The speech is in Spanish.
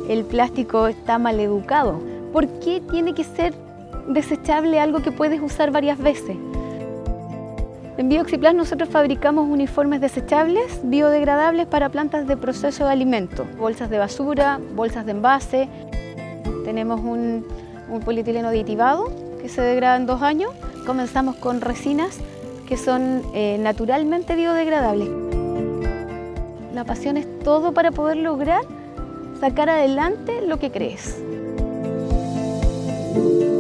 el plástico está mal educado. ¿Por qué tiene que ser desechable algo que puedes usar varias veces? En Bioxyplast nosotros fabricamos uniformes desechables, biodegradables para plantas de proceso de alimentos, bolsas de basura, bolsas de envase. Tenemos un polietileno aditivado que se degrada en 2 años. Comenzamos con resinas que son naturalmente biodegradables. La pasión es todo para poder lograr sacar adelante lo que crees.